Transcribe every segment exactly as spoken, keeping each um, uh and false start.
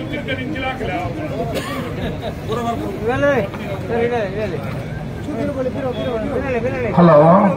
Hello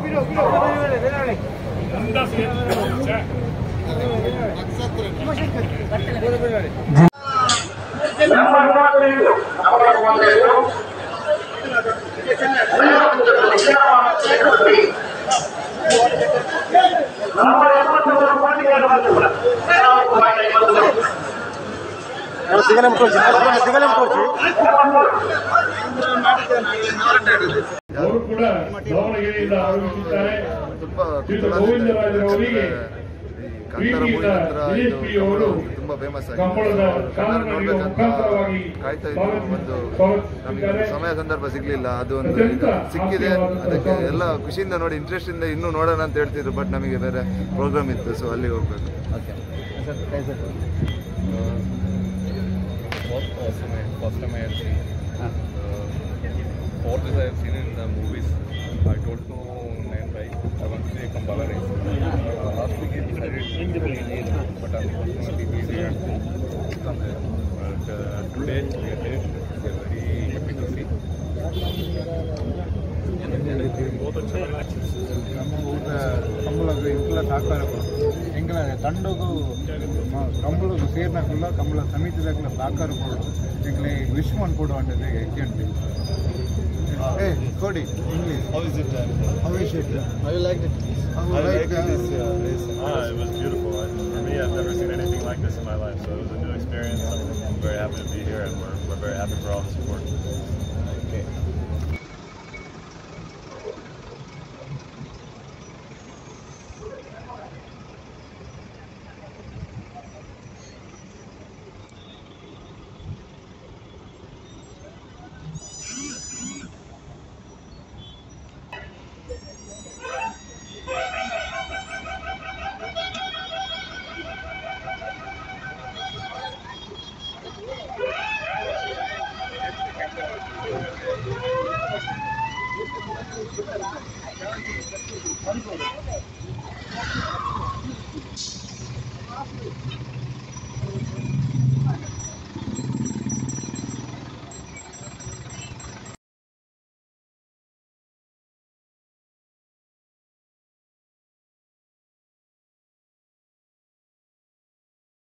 ಅವರು ಕೂಡ ದಾವಣಗೆರೆಯಿಂದ ಆಗಮಿಸಿದ್ದಾರೆ. ಗೋವಿಂದರಾಜರವರಿಗೆ ಪ್ರೀತಿಯಿಂದ ಡಿಎಸ್ಪಿ ಅವರು ಕಂಬಳದ ಚಾಲನೆಯ ಮುಖಾಂತರವಾಗಿ ಕಾಯ್ತಾ ಇದ್ದು ಒಂದು ಸಮಯ ಸಂದರ್ಭ ಸಿಗ್ಲಿಲ್ಲ, ಅದು ಒಂದು ಸಿಕ್ಕಿದೆ. ಅದಕ್ಕೆ ಎಲ್ಲ ಖುಷಿಯಿಂದ ನೋಡಿ, ಇಂಟ್ರೆಸ್ಟ್ ಇಂದ ಇನ್ನೂ ನೋಡೋಣ ಅಂತ ಹೇಳ್ತಿದ್ರು. ಬಟ್ ನಮಗೆ ಬೇರೆ ಪ್ರೋಗ್ರಾಮ್ ಇತ್ತು, ಸೊ ಅಲ್ಲಿಗೆ ಹೋಗ್ಬೇಕು. First time I have seen. Uh, for this I have seen in the movies. I told to Nayan Bhai I want to see Kambala race. Uh, last week he decided, but unfortunately we didn't come there. But uh, today we are here. We are very happy to see. बहुत अच्छा ಕಂಬಳದ ಇಂಕಲ ಸಾಕಾರಗಳು ಎಂಕಲ ತಂಡಗೂ ಕಂಬಳದು ಸೇರ್ನಕುಲ್ಲ Kambala ಸಮಿತಿದಾಗಲ ಸಾಕಾರಗಳು ಎಂಕಲೆ wish ಮಾಡ್ಕೊಡು ಅನ್ನೋದು ಎಕ್ಜೆಂಟ್ Hey, Cody, English. How is it? How is it? How you liked it? How I like liked this uh, race. Ah, it was beautiful. I, for me, I've never seen anything like this in my life, so it was a new experience. I'm, I'm very happy to be here, and we're, we're very happy for all the support. Okay. Thank you.